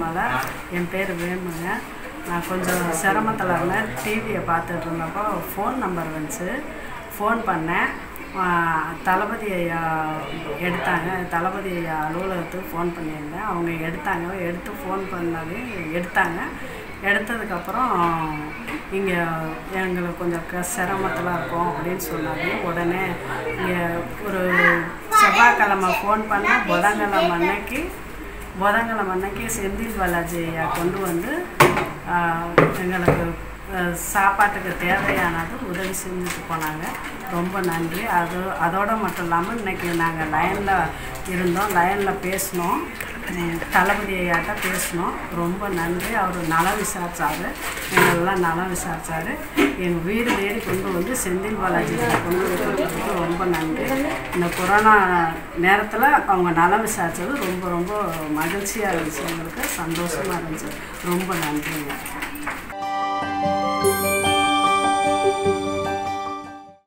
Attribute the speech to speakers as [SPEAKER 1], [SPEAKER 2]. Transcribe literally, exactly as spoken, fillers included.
[SPEAKER 1] அதனால் என் பேர் வேணுங்க. நான் கொஞ்சம் சிரமத்தில் இருந்தேன். டிவியை பார்த்துட்டு இருந்தப்போ ஃபோன் நம்பர் வந்துச்சு. ஃபோன் பண்ணேன். தளபதி ஐயா எடுத்தாங்க. தளபதி ஐயா அலுவலகத்துக்கு ஃபோன் பண்ணியிருந்தேன். அவங்க எடுத்தாங்க. எடுத்து ஃபோன் பண்ணாலே எடுத்தாங்க. எடுத்ததுக்கப்புறம் இங்கே எங்களுக்கு கொஞ்சம் க சிரமத்தில் இருக்கோம் அப்படின்னு சொன்னாங்க. உடனே இங்கே ஒரு செவ்வாய்க்கிழமை ஃபோன் பண்ணால் புதன்கிழமை அன்னைக்கு புதன்கிழமை அன்னைக்கு செந்தில் பாலாஜி ஐயா கொண்டு வந்து எங்களுக்கு சாப்பாட்டுக்கு தேவையானது உதவி செஞ்சுட்டு போனாங்க. ரொம்ப நன்றி. அது அதோடு மட்டும் இல்லாமல் இன்றைக்கி நாங்கள் லைனில் இருந்தோம். லைனில் பேசினோம். தளபதி ஐயாட்ட பேசினோம். ரொம்ப நன்றி. அவர் நலம் விசாரித்தார். எங்களெல்லாம் நலம் விசாரித்தார். எங்கள் வீடு தேடி கொண்டு வந்து செந்தில் பாலாஜி கொண்டு வந்து ரொம்ப நன்றி. இந்த கொரோனா நேரத்தில் அவங்க நலம் விசாரித்தது ரொம்ப ரொம்ப மகிழ்ச்சியாக இருந்துச்சு. எங்களுக்கு சந்தோஷமாக இருந்துச்சு. ரொம்ப நன்றிங்க.